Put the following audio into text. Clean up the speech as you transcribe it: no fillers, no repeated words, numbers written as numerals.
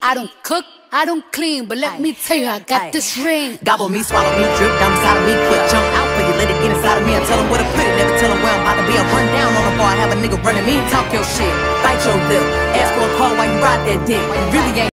I don't cook, I don't clean, but let me tell you, I got this ring. Gobble me, swallow me, drip down inside of me, quick jump out for you, let it get inside of me. I tell them where to put it, never tell them where I'm about to be. I run down on the bar, have a nigga running me, talk your shit, bite your lip, ask for a call while you ride that dick. You really ain't